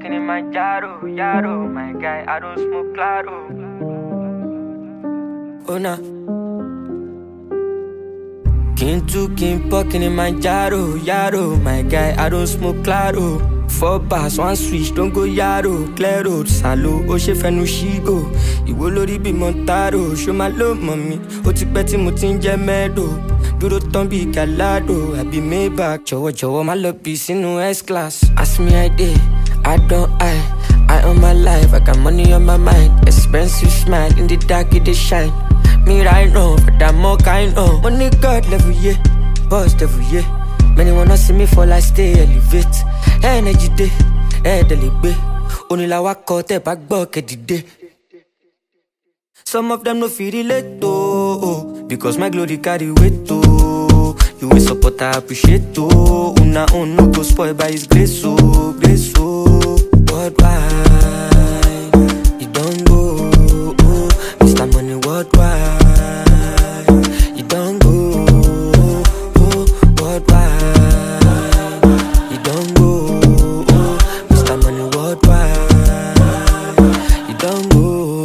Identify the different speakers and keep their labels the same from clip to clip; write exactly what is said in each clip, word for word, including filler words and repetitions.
Speaker 1: fucking in my yaro, yaro. My guy, I don't smoke claro. Oh nah. King two, king fucking in my yaro, yaro. My guy, I don't smoke claro. Four bars, one switch, don't go yaro. Clear road, salo, o she fenu shigo. Iwo lori bi montaro, show my love, mommy. O ti pẹ́ tí mo ti ń jẹ mẹ́dò. Dúró tán bí galado, I be Maybach. Jọ̀wọ́ jọ̀wọ́ má lọ bí sínú S-class. Ask me I did, I don't I. I own my life, I got money on my mind. Expensive smile, in the dark it dey shine. Me right now, but I'm more kind of. Money God level, yeah. Boss level, yeah. Many wanna see me fall, I stay elevate. Energy day, eh, delibe. Only la wako te back buck day. Some of them no feel relate oh, because my glory carry weight oh. You will support, I appreciate oh. Una own no go spoil by his grace oh, grace oh. Worldwide, it don't go oh. Mister Money worldwide, it don't go oh. Worldwide, it don't go oh. Mister Money worldwide, it don't go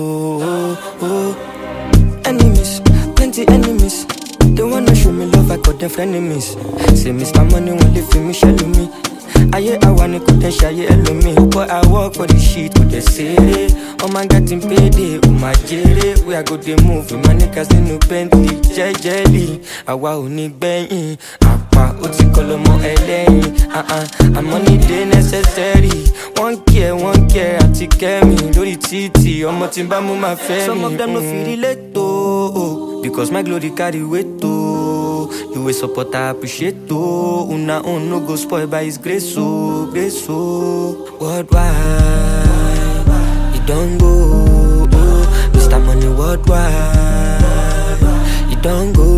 Speaker 1: oh. Enemies, plenty enemies. They wanna show me love, I got them for enemies. Say Mister Money won't live for me, shell me. Aye, I wanna go then shy, hello me. But I work for the shit, what they say. Oh my God, in payday, oh my jelly. We are go they move, my niggas in no Bentley, jelly. I want to bang, apa, oti kolomo eleni. Uh uh, I'm money day necessary. One care, one care, I take care me. Lori titi, omo timba mu ma femi. Some of them no feel relate oh, because my glory carry weight oh. You will support, I appreciate oh. Una own no go spoil by his grace oh, grace oh. Worldwide, it don't go oh. Mister Money worldwide, it don't go